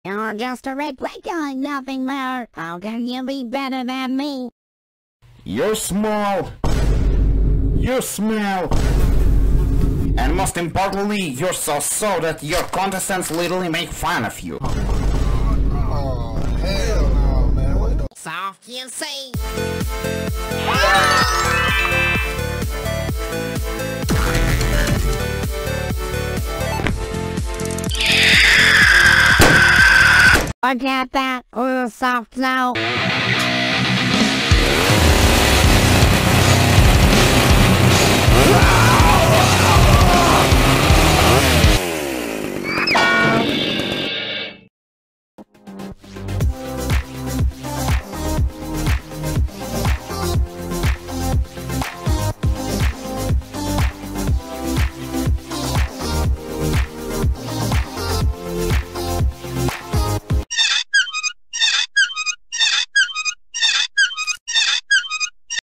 You're just a regular guy, nothing more. How can you be better than me? You're small. You smell. And most importantly, you're so that your contestants literally make fun of you. Oh, hell no, man. What the Soft you say. Forget that. Oh, soft now.